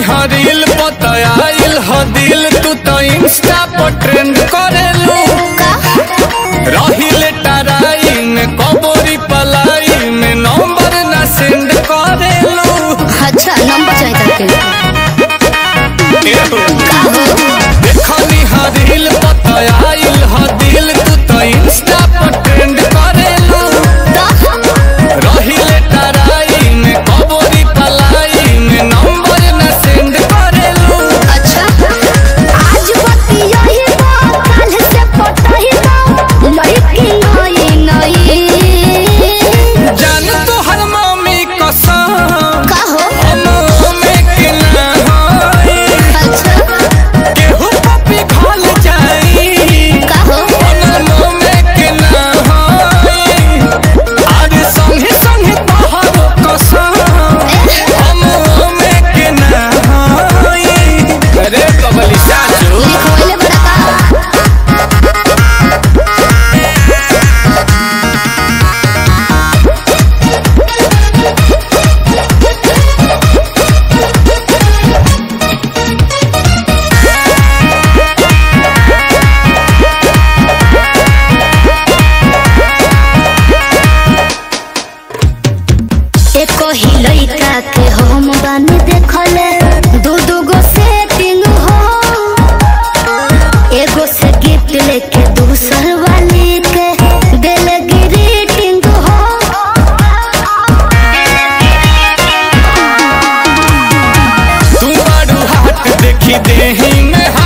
Reel पताइल ह दिल तू तो इंस्टा पर ट्रेंड करेलू रहिले टराई में कबोरी पलाई में नंबर ना सेंड करेलू। अच्छा नंबर चाहिए देखनी ह रील पताइल ह दिल तू तो इंस्टा पर ट्रेंड करेलू रहिले टराई में कबोरी पलाई में नंबर ना सेंड करेलू। अच्छा आज बतिया ही कल से पटाही लड़की नई नई जान तो हर मम्मी कसम कहो में के ना होई अच्छा केहू पपी घल जाई कहो में के ना होई आज संगे संगे तोहर कसम में के ना होई। अरे कबली साचू लिखवाइले बड़ा एको ही लइका के हम बानी देखले दू गो सेटिंग हो एगो से गिफ्ट लेके दूसर वाली के दिल ग्रीटिंग हो तू बड़ू हाथ देखी देही में